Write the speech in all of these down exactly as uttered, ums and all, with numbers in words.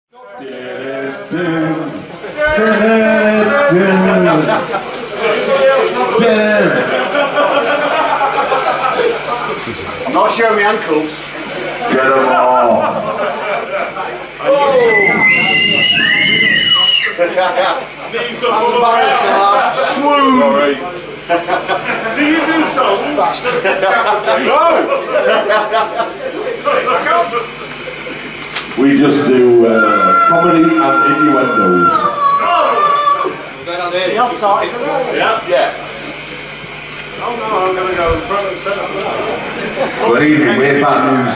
I'm not showing my ankles. Get them all. Swoon. Do you do songs? No. We just do uh, comedy and innuendos. The outside. Yeah. Yeah. Oh no, I'm going to go in front and set up that. Believe me, we're bad news.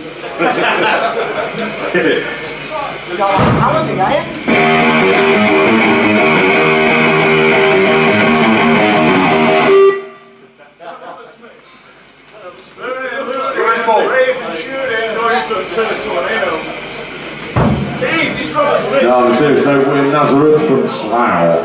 You got like talent, are you? No, I'm serious, no, we're Nazareth from Slough.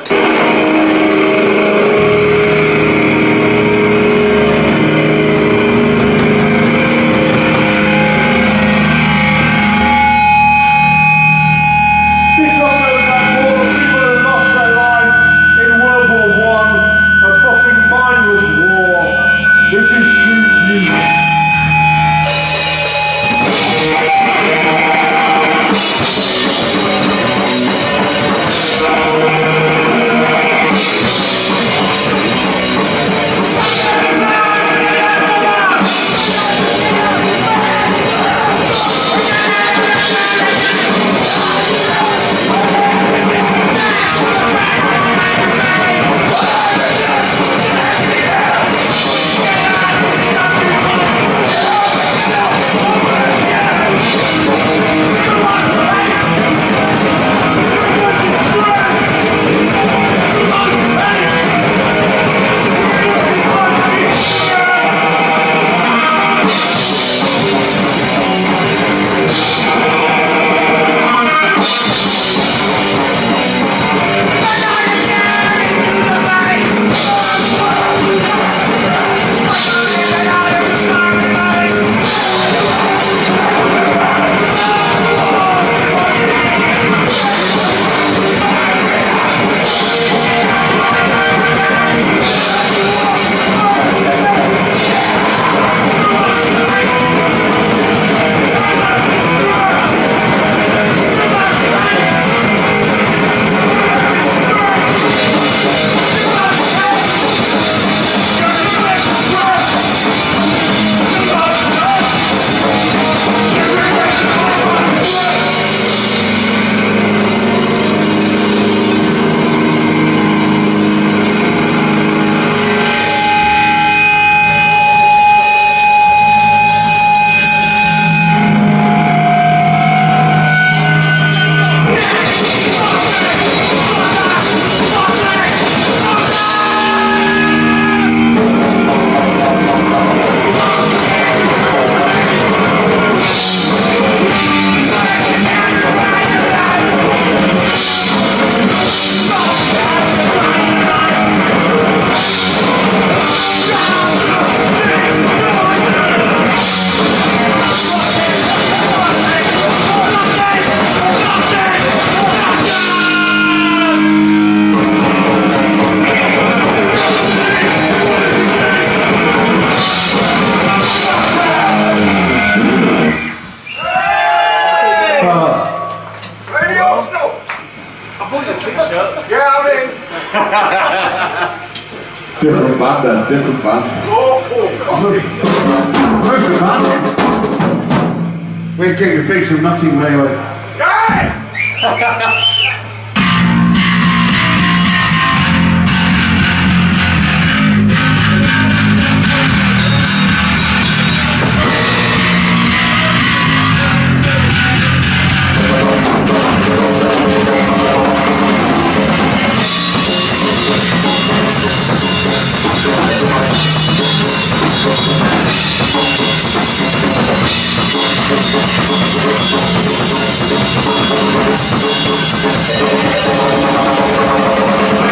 Different band then, different band. Oh, oh, different band. We're getting a piece of nothing anyway. We'll be right back.